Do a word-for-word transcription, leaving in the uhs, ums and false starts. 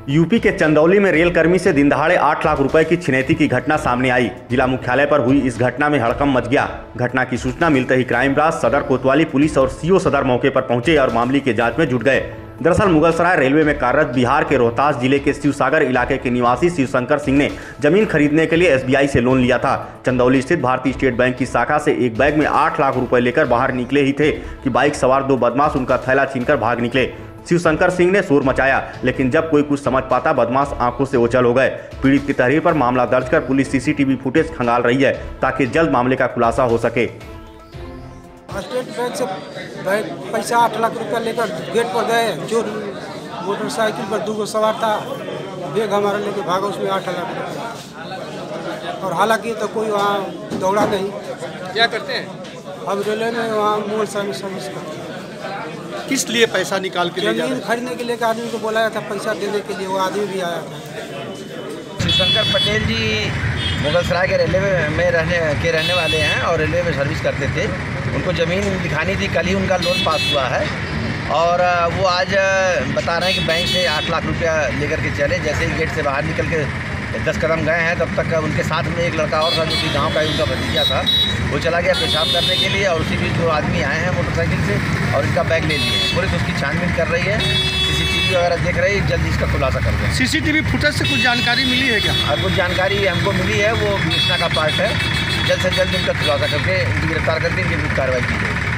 UP के चंदौली में रेलकर्मी से दिन दहाड़े आठ लाख रुपए की छिनैती की घटना सामने आई। जिला मुख्यालय पर हुई इस घटना में हड़कंप मच गया। घटना की सूचना मिलते ही क्राइम ब्रांच, सदर कोतवाली पुलिस और सीओ सदर मौके पर पहुंचे और मामले की जांच में जुट गए। दरअसल मुगलसराय रेलवे में कार्यरत बिहार के रोहतास जिले के शिवसागर इलाके के निवासी शिवशंकर सिंह ने जमीन खरीदने के लिए एसबीआई से लोन लिया था। चंदौली स्थित भारतीय स्टेट बैंक की शाखा से एक बैग में आठ लाख रुपए लेकर बाहर निकले ही थे कि बाइक सवार दो बदमाश उनका थैला छीनकर भाग निकले। शिवशंकर सिंह ने शोर मचाया, लेकिन जब कोई कुछ समझ पाता बदमाश आंखों से ओझल हो गए। पीड़ित की तहरीर पर मामला दर्ज कर पुलिस सीसीटीवी फुटेज खंगाल रही है ताकि जल्द मामले का खुलासा हो सके। स्टेट बैंक से पैसा आठ लाख रुपया लेकर गेट पर गए। जो मोटरसाइकिल पर दो गो सवार था, बैग हमारा लेके भागा, उसमें आठ लाख रुपया। और हालांकि तो कोई वहाँ दौड़ा नहीं। क्या करते हैं? अब रेलवे में वहाँ मोबाइल सर्विस सर्विस करते हैं। किस लिए पैसा निकाल के ले जा रहे जमीन खरीदने के लिए आदमी को बुलाया था, पैसा देने के लिए। वो आदमी भी आया था। शिवशंकर पटेल जी मुगलसराय के रेलवे में रहने के रहने वाले हैं और रेलवे में सर्विस करते थे। उनको ज़मीन दिखानी थी, कल ही उनका लोन पास हुआ है और वो आज बता रहे हैं कि बैंक से आठ लाख रुपया लेकर के चले। जैसे ही गेट से बाहर निकल के दस कदम गए हैं, तब तक उनके साथ में एक लड़का और था जो कि गाँव का ही उनका भतीजा था। वो चला गया पेशाब करने के लिए और उसी बीच दो आदमी आए हैं मोटरसाइकिल से और इनका बैग ले लिए। पुलिस उसकी छानबीन कर रही है, सीसीटीवी वगैरह देख रही है, जल्दी इसका खुलासा कर दें। सीसीटीवी फुटेज से कुछ जानकारी मिली है क्या? और कुछ जानकारी हमको मिली है, वो घोषणा का पार्ट है। जल्द से जल्द इनका खुलासा करके इनकी गिरफ्तार करके इनकी कार्रवाई की जाएगी।